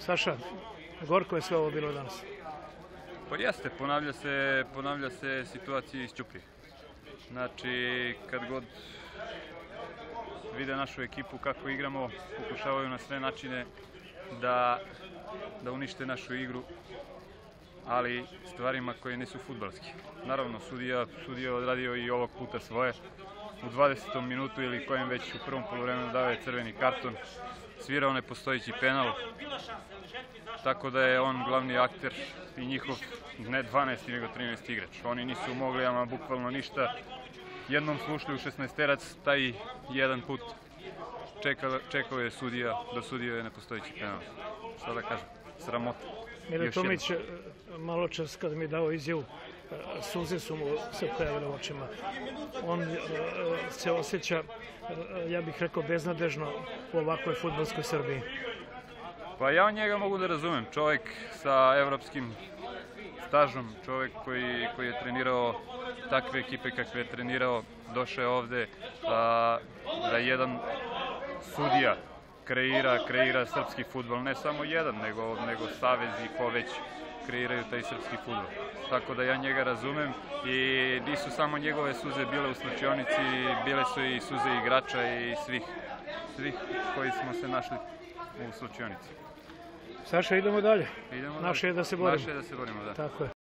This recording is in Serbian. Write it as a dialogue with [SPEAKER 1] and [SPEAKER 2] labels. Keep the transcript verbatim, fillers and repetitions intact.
[SPEAKER 1] Saša, gorko je sve ovo bilo danas.
[SPEAKER 2] Pa jeste, ponavlja se, ponavlja se situacija iz Ćuprije. Znači, kad god vide našu ekipu kako igramo, pokušavaju na sve načine da, da unište našu igru, ali stvarima koje nisu fudbalski. Naravno, sudija, sudija je odradio i ovog puta svoje. U dvadesetom minutu ili kojem već u prvom poluvremenu dao je crveni karton, svirao nepostojeći penal, tako da je on glavni akter i njihov ne dvanaesti nego trinaesti igrač. Oni nisu mogli, ama bukvalno ništa. Jednom su ušli u šesnaesterac, taj jedan put čekao, čekao je sudija, dosudio je nepostojeći penal. Šta da kažem, sramota.
[SPEAKER 1] Mile Tomić, malo čas kad mi je dao izjavu, suze su mu se pojavile u očima. On se osjeća, ja bih rekao, beznadežno u ovakvoj fudbalskoj Srbiji.
[SPEAKER 2] Pa ja njega mogu da razumem. Čovjek sa evropskim stažom, čovjek koji, koji je trenirao takve ekipe kakve je trenirao, došao je ovde a, da jedan sudija kreira, kreira srpski fudbal. Ne samo jedan, nego, nego savez i poveć kreiraju taj srpski fudbal. Tako da ja njega razumem i nisu samo njegove suze bile u slačionici, bile su i suze igrača i svih, svih koji smo se našli u slačionici.
[SPEAKER 1] Saša, idemo dalje.
[SPEAKER 2] Idemo
[SPEAKER 1] Naše
[SPEAKER 2] dalje.
[SPEAKER 1] je da se borimo.
[SPEAKER 2] Naše je da se borimo, da.
[SPEAKER 1] Tako je.